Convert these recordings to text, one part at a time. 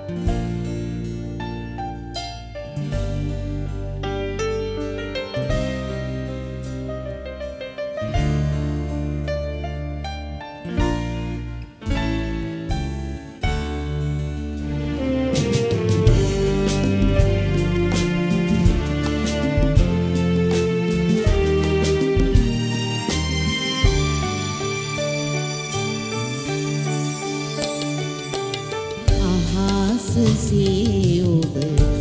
සේ ඔබ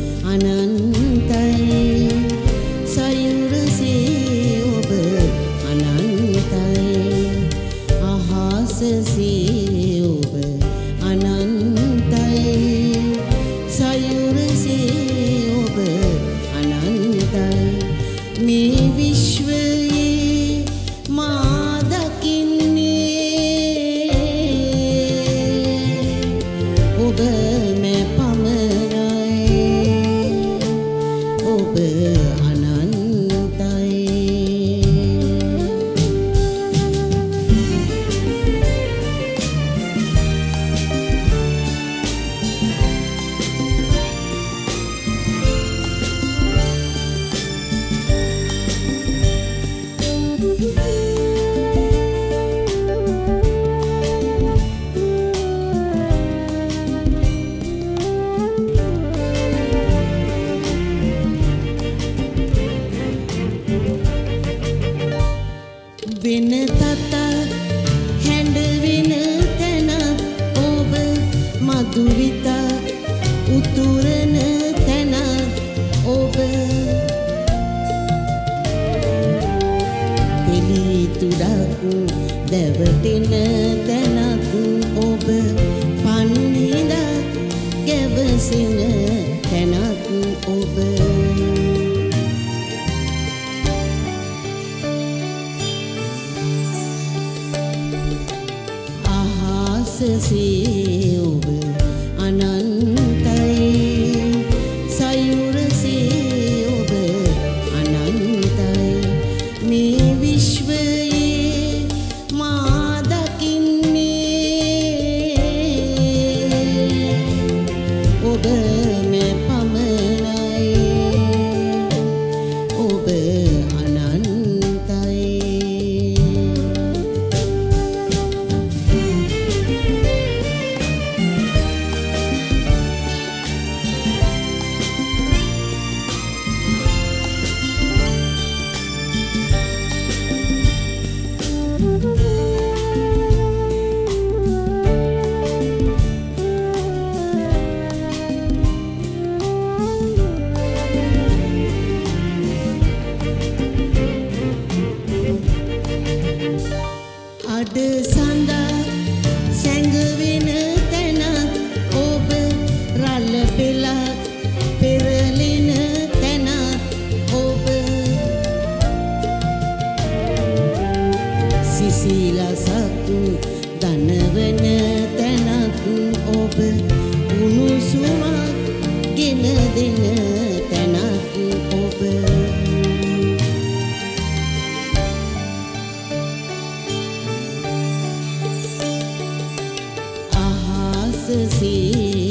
අනන්තයි සයුර සේ ඔබ අනන්තයි අහස සේ ඔබ අනන්තයි සයුර සේ ඔබ අනන්තයි මේ විශ්වයේ මා දකින්නේ ඔබ වෙන තත හැඬවෙන තැන ඔබ මధుවිත උතුරන තැන ඔබ පිළිතුරක් දැවටෙන තැනක් ඔබ පන්හිඳ ගැවසෙන තැනක් ඔබ සේ ඔබ අනන්තයි සයුර සේ ඔබ අනන්තයි මේ විශ්වයේ මා දකින්නේ ඔබ මේ පමණයි ඔබ අඩ සඳ සැඟවෙන තැන ඔබ රළ පෙළක් පෙරලෙන තැන ඔබ සිසිලසක් දනවන තැනක් ඔබ උණුසුමක් ගෙන දෙන තැනක් ඔබ සේ